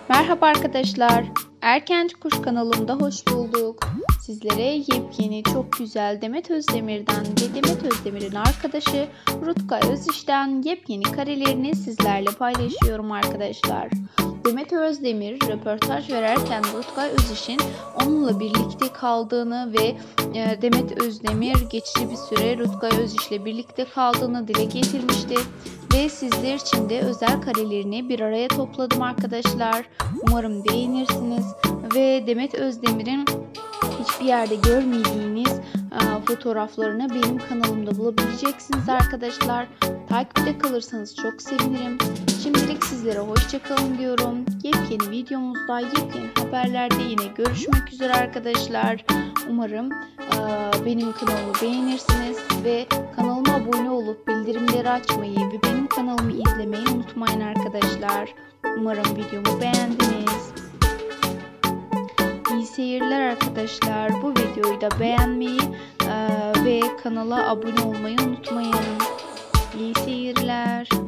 Merhaba arkadaşlar. Erkenci Kuş kanalımda hoş bulduk. Sizlere yepyeni çok güzel Demet Özdemir'den ve Demet Özdemir'in arkadaşı Rutkay Öziş'ten yepyeni karelerini sizlerle paylaşıyorum arkadaşlar. Demet Özdemir röportaj verirken Rutkay Öziş'in onunla birlikte kaldığını ve Demet Özdemir geçici bir süre Rutkay Öziş'le birlikte kaldığını dile getirmişti. Ve sizler için de özel karelerini bir araya topladım arkadaşlar. Umarım beğenirsiniz. Ve Demet Özdemir'in hiçbir yerde görmediğiniz fotoğraflarını benim kanalımda bulabileceksiniz arkadaşlar. Takipte kalırsanız çok sevinirim. Şimdilik sizlere hoşça kalın diyorum. Yepyeni videomuzda, yepyeni haberlerde yine görüşmek üzere arkadaşlar. Umarım benim kanalımı beğenirsiniz ve kanalıma abone olup bildirimleri açmayı ve benim kanalımı izlemeyi unutmayın arkadaşlar. Umarım videomu beğendiniz. İyi seyirler arkadaşlar. Bu videoyu da beğenmeyi ve kanala abone olmayı unutmayın. İyi seyirler.